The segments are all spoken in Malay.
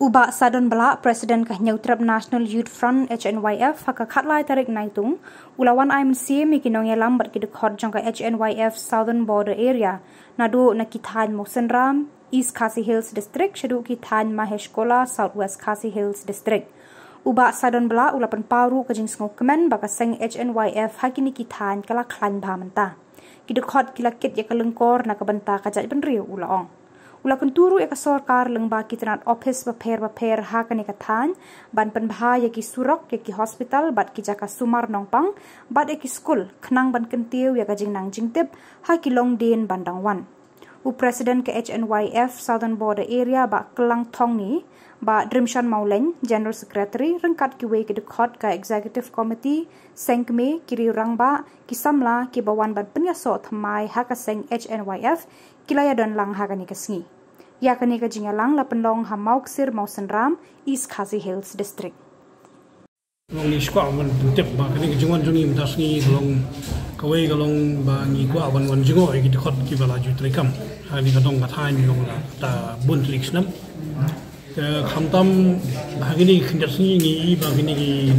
Ubak sadon bala Presiden Kahnyautrap National Youth Front HNYF haka khatlai tarik naitung ulawan IMC mikinong yalam bat kidukot jangka HNYF Southern Border Area nadu nakithan Mosenram East Khasi Hills District shadu kithan Maheshkola Southwest Khasi Hills District. Ubak sadon bala ulapan paru kajing sengokmen baka seng HNYF hakini kithan kala klan bhamanta. Kidukot kilakit yakalengkor nakabanta kajat penriu ulaong. Ula kunturu eka sorkar lengba kitanat office baper hakani kathan ban penbha yaki surok yaki hospital bat kijaka sumar nongpang bat eki school khnang ban kentiu yaka jingnang jingtip haki long din bandang wan. U President ke HNYF Southern Border Area ba kelang thong ni ba Drimshan Mauleng General Secretary rengkat kiwe ke dekhot ka Executive Committee sengkme kiri rangba kisamla ki bawan ban penyaso thamai haka seng HNYF kilaya dan lang hakani kasngi. Yakani ka jingalang la penlong hamauk sir Mosenram East Khasi Hills District. Long ni skwa wan tip ba kani ka jingwan jungi mtasngi long kawai kalong ba ngi kwa wan jingo ki dekhot ki bala ju trekam hani ka dong ka thain long la ta bun tricks nam khamtam bagini khinjasni ngi bagini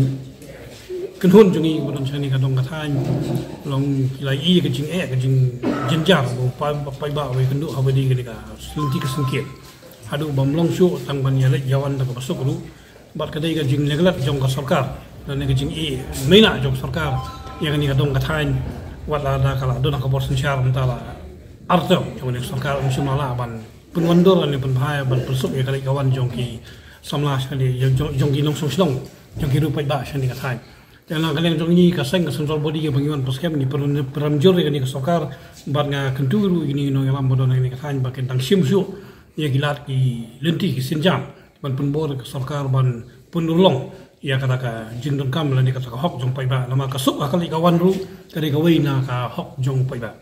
kenhun jungi wan chani ka dong ka thain long lai i ka jing ka jing jinjar bo pai ba we kendu habadi ka sinti ka singkit hadu bam long shu tang ban yale jawan ta ka basuk ru bat ka dai ka jing leglat jong ka sarkar dan ka jing i meina jong sarkar yang ni ka dong ka thain wala da kala dona ka borsin char mtala arto yang ni sarkar umsumala ban punwandor ni punbhaya ban pusuk ya kali kawan jong ki samla shani jong ki nong song jong ki rupai ba shani ka thain jangan kalian jong ni ka seng ka central body ka bangiwan paskem ni peramjur ni ka sarkar bat nga kenturu ini no yalam bodon ni ka thain ba kentang simsu ya gilat ki lenti ki sinjam ban punbor ka sarkar ban punurlong ya kata ka jingdon kam la ni kata ka hok jong pai ba lama ka suk akali kawan ru kali ka wei na ka hok jong pai ba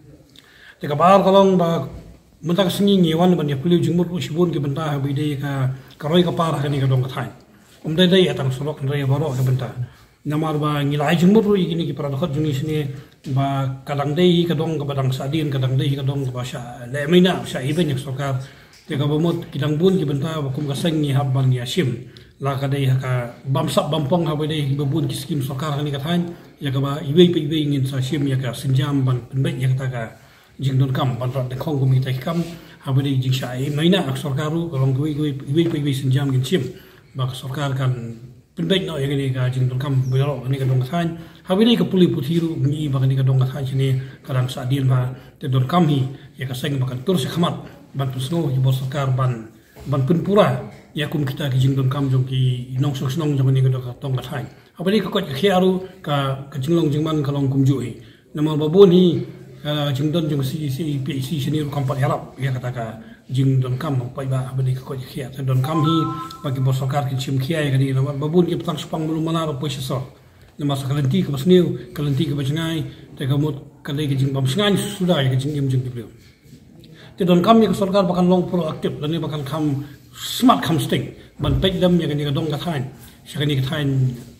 te ka bar kalong ba mentak singi ngi wan ban ya piliu jingmur usibun ki benta ha bide ka karoi ka par ka ni ka dong ka thain dai dai atang sorok ndai baro ka benta namar ba ngi lai jingmur ru igini ki para dokhat juni sini ba kadang dai ka dong ka badang sadin kadang dai ka dong ka sha le mina sha iben yak sorkar te ka bomot kidang bun ki benta ba kum ka seng ni habban ya sim la ka dai ka bamsap bampong ha dai babun ki skim sorkar ni ka thain ya ka ba iwei pe iwei ngin sa sim ya ka sinjam ban penbe ya ka ka jingdon kam ban rat de khong gumi tai kam ha dai jing sha ai maina ak sorkaru kalong gui iwei pe iwei sinjam ngin sim ba sorkar kan penbe no ya ni ka jingdon kam bero ni ka dong ka thain ha dai ka puli puthiru ni ba ni ka dong ka thain sini kadang sa dil ma te don kam hi ya ka seng ba kan tur se khamat ban pusno hi bo sorkar ban punpura ya kum kita ki jingdon kam jong ki nong sok nong jong ni ka tong ka thain abani ka ko khiaru ka jinglong jingman kalong kum ju hi namal babon hi jingdon jong si PC sini ru kampat yarap ya kata ka jingdon kam pai ba abani ka ko khia don kam hi bagi bos sokar ki chim khia ya ni namal babon ki petang sepang belum mana ro poisa so nama sakalenti ka basniu kalenti ka bajngai te ka mot kalai ki jingbam sngan sudah ya ki jingim jing ki te don kam ni ka sarkar bakan long proaktif dan ni bakan kam smart kam stick ban pej dam ya ni ka dong ka thain shakani ka thain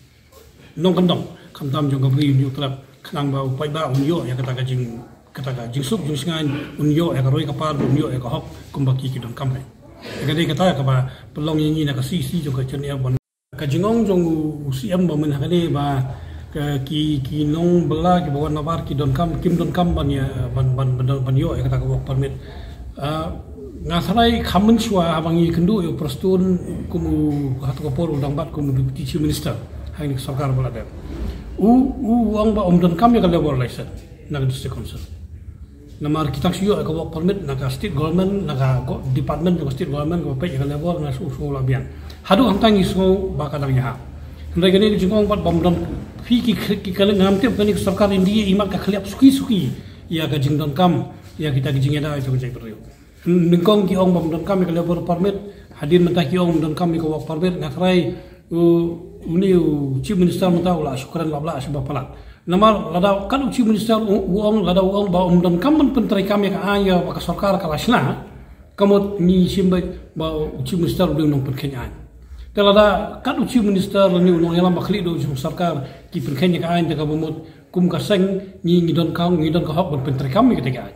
nong kan dong kam tam jong ka bri yu klap khnang ba pai ba yo ya kata ka jing sup jing sngan yo ya ka roi ka par yo ya ka hok kum ba ki don kam hai ka dei kata ka ba pelong ni na ka si jong ka chen ya bon ka jingong jong usiam ba men ha dei ba ki nong bela ki bawan nabar ki don kam kim don kam ban ya ban yo ya kata ka work permit ngasarai khamun shwa abangi kendu yo prostun kumu hat ko por udang bat kumu deputy chief minister hai ni sarkar bola da uang ba don kam ya ka labor license na district council namar kitang siyo ka work permit na ka state government na ka department ka state government ka pe ka labor na su labian hadu hantang iso ba ka dang ya ndai gani jingong bat bom don fi ki kala ngam te kani sarkar india imat ka khliap suki ya ka jingdon kam ya kita ki jingeda itu jai perlu ningkong ki ong bom don kam ka labor permit hadin mentah ki ong don kam ka work permit ngakrai uni chief minister mentah ula syukran babla sebab palat namar lada kan chief minister uang lada uang ba don kam pentrai kam ka anya ba ka sarkar ka lasna kamot ni simbai ba chief minister dong nong penkenya telada kan chief minister ni nong yalam bakhli do sarkar ki penkenya ka anya ka bomot kum ka seng ni don ka hok ban pentrai kam ka tega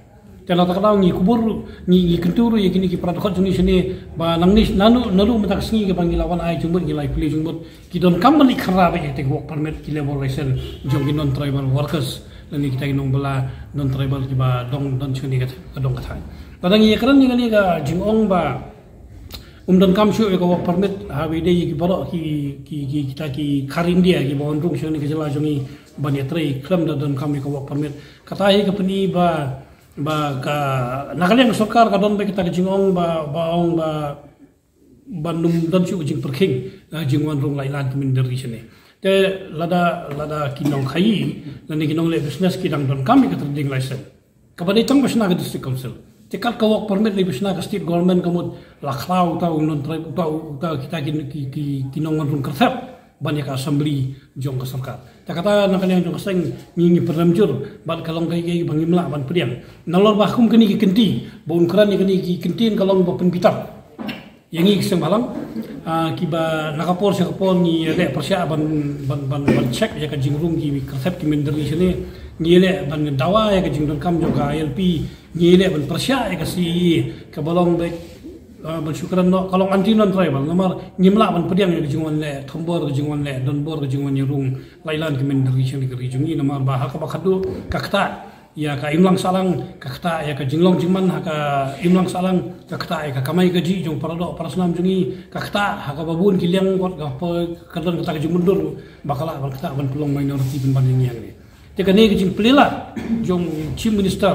kalau tak tahu ni kubur ni kenturu ya kini ki pradot juni sini ba nangnis nalu matak singi ke pangilawan ai jumbut gilai pilih jumbut ki don kambali kharabe ya te work permit ki level license jong ki non tribal workers lani kita inong bala non tribal ki ba dong don chuni ka dong ka thai kadang ye kran ni ngali ga jingong ba don kam shu ko work permit ha we de ki baro ki kita ki karim dia ki bon rung shoni ke jela jongi bani trei kram don kam ko work permit kata hi ke pani ba ka nakalian sokar ka don be kita jingong ba ong ba bandum don shu jing perking jingwan rung lai lan min dari sini te lada kinong khai lani kinong le business kidang don kami ka trading license kabani tang basna ka district council tekat ka work permit le basna ka state government kamut laklau tau non tribe tau kita kinong rung kertap banyak assembly jong ke sarkar ta kata nakalian jong seng ngi perdamjur ban kalong kai bangimla ban priang nalor bakum kini ki kenti bon kran ni kini ki kentin kalong ba penpitar yang ngi seng balang kiba nakapor sa kapor ni le persya ban check ya ka jingrung ki konsep ki menderi sini ni le ban dawa ya ka jingdon kam jong ka LP ni le ban persya ya ka si ka balong be bersyukuran no kalau anti non tribal nomor nyimla ban pediang ke jingwan le thombor ke jingwan le donbor ke jingwan nyurung lailan ke menderi sini ke jungi nomor bah ka bakadu kakta ya ka imlang salang kakta ya ka jinglong jingman ka imlang salang kakta ya ka kamai gaji jong parado parasnam jungi kakta ha ka babun kiliang wat ka kadon ka jing mundur bakala ban kakta ban pelong minority ban banding yang ni te ka ne ke jing pelela jong chief minister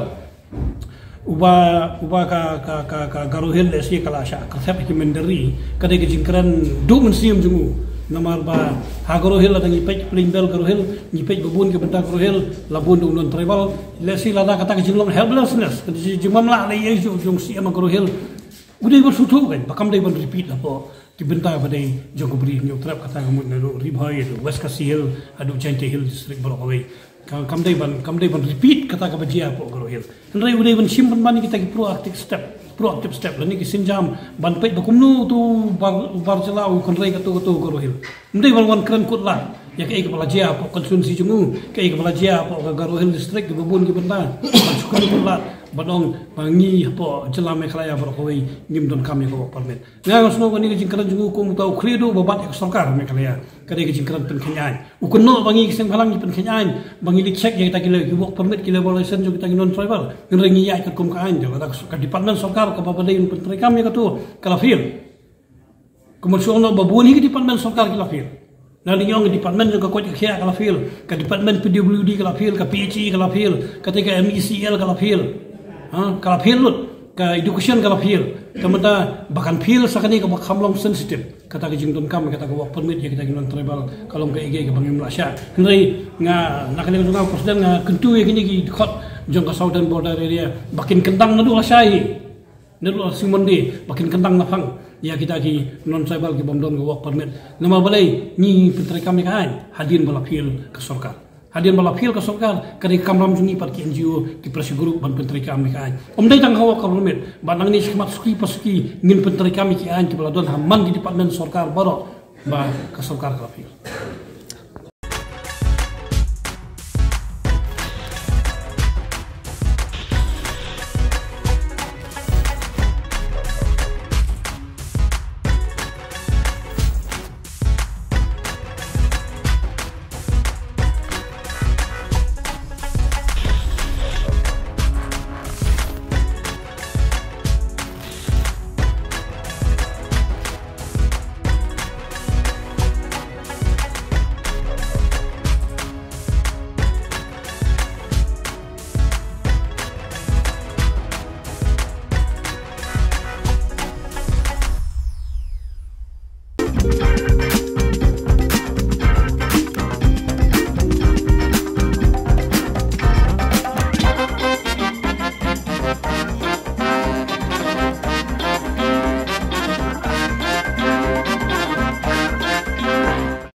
uba ka garuhel si kala sha konsep ki menderi kade ke jingkran do mensium jungu namar ba ha garuhel la dangi pej plimbel garuhel ni pej babun ke benta garuhel labun do non tribal lesi lada kata ke jinglong helplessness kade jimam la le jong si ama garuhel udai bersutu kan bakam dai ban repeat apa ki benta badai jong bri nyok trap kata ngamut na ribhai do west kasihil adu jante hill district borowai kam dai ban repeat kata ka bajia po garohil ndai udai ban simpan ban kita ki proactive step lani ki sinjam ban pej bakumnu tu bar jela u konrai ka tu garohil ndai ban wan kran kut la ya ke kepala jia po konsumsi jungu ke kepala jia po garohil district ki babun ki benta sukan kut la banong bangi po jela me khlaya borowai ngim don kami ko permit ngang sno ko ni ki jingkran jungu ko mutau khredo babat ek sarkar me khlaya kade ke jingkran pen khenyan ukunno bangi kiseng halang ni pen khenyan bangi li check yang kita kile work permit kile license jo kita non tribal ngi ya ka kum ka an jo ka department sarkar ka babadai pen rekam ya tu kalafir komersial no babuni ki department sarkar kalafir na yung department jo ka ko kya kalafir ka department PWD kalafir ka PHE kalafir ketika MECL kalafir kalafir lut ka education kalafir kamata bahkan feel sakani ka bakhamlong sensitive kata ke jingdon kam kata ke work permit ya kita non tribal kalong ka ige ka bangim lasya ndai nga nakali nga presiden nga kentu ya kini ki khot jong ka southern border area bakin kendang nadu lasai nadu simonde bakin kendang nafang ya kita ki non tribal ki bomdon ka work permit nama balai ni pentre kami ka hadin bala feel ke sarkar hadian bala fil ka sarkar kadi kamram jungi pat ki NGO ki pressure group ban pentri kami ka dai tang hawa ka permit banang ni skmat suki pasuki ngin pentri kami ki an ki bala don hamman di department sarkar baro ba ka sarkar ka fil